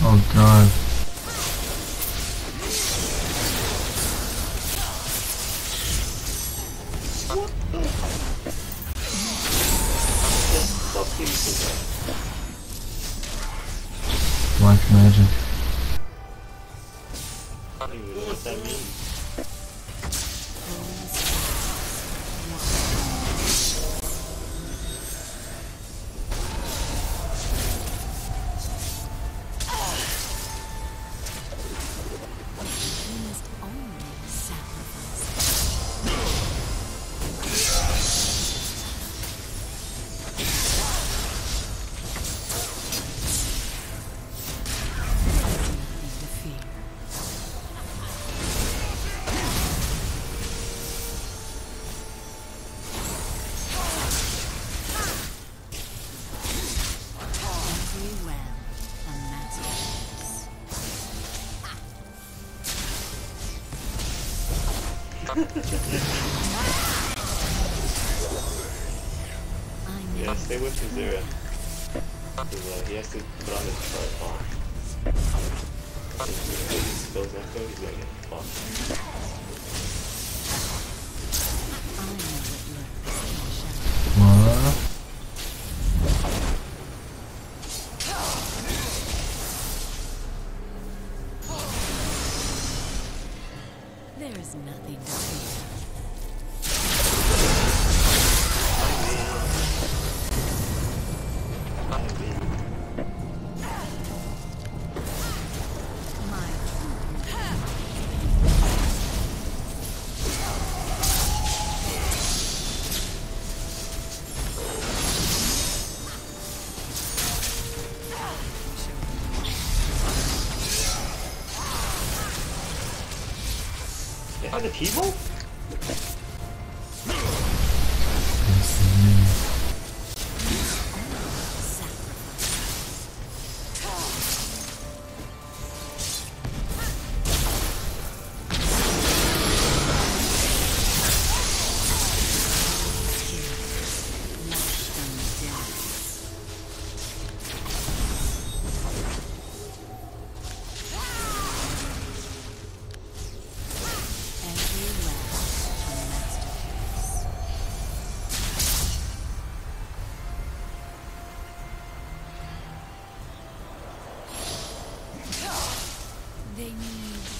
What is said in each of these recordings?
Oh god. Black magic. I don't even know what that means. Yeah, stay with Kazira. Because he has to put on his chart on. If he spills echo, he's gonna get fucked. What? There is nothing to fear. They have the T-Bolt? They need guidance.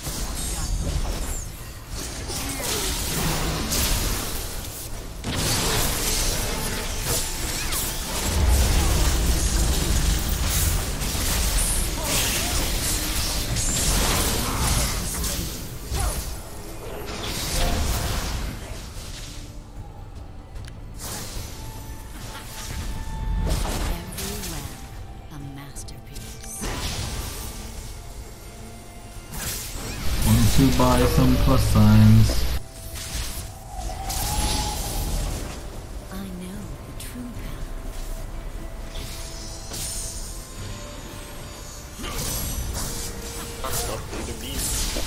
To buy some plus signs. I know the true Must be the beast.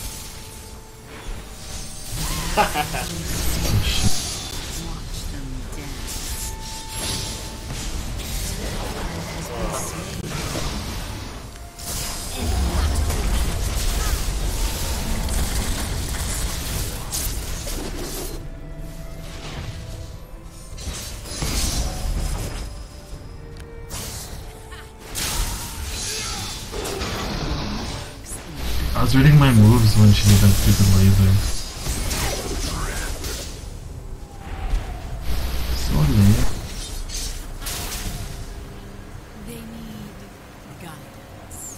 Oh shit. Watch them dance. I was reading my moves when she did that stupid laser. So late. They need guidance.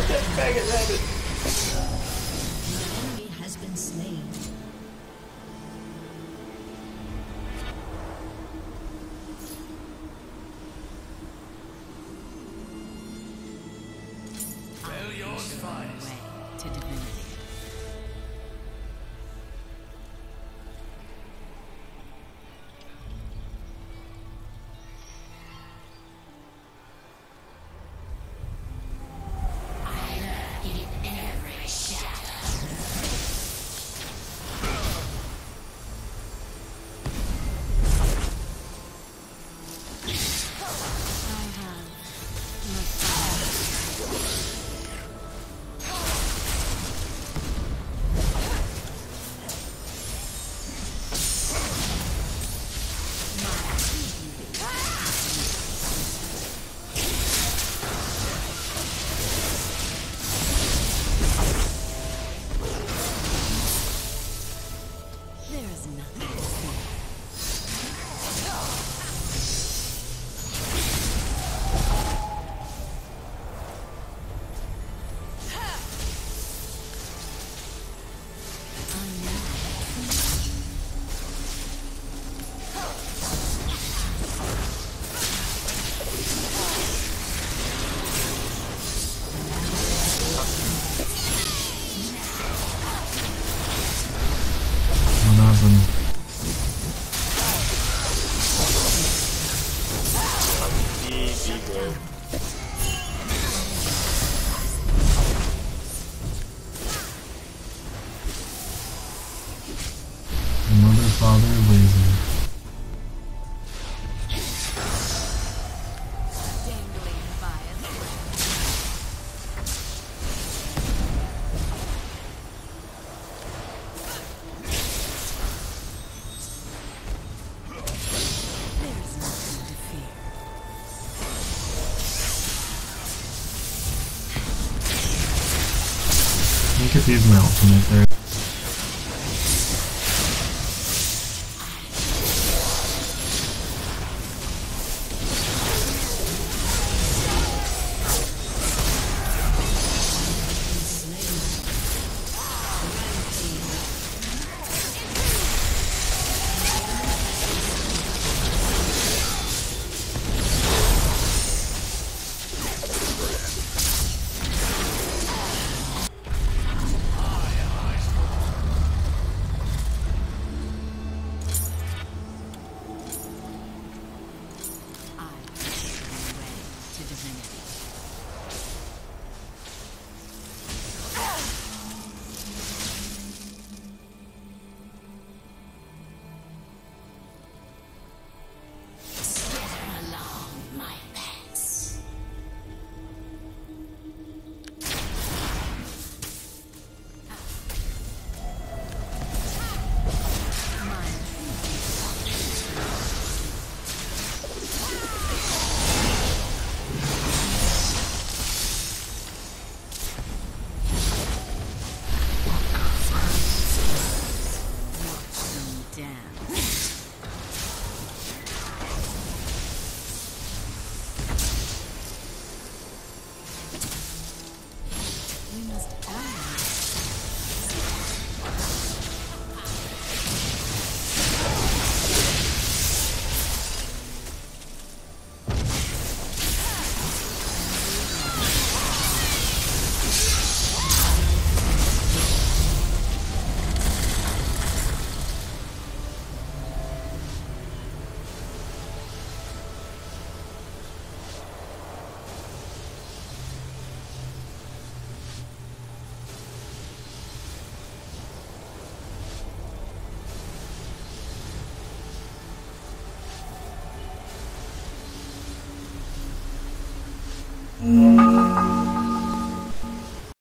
Faggot rabbit! An enemy has been slain. Way to divinity. There is nothing to fear. I know. What happened? GG, bro. Mother, father, laser. Dangling by a thread. There's nothing to fear. I could use my ultimate there.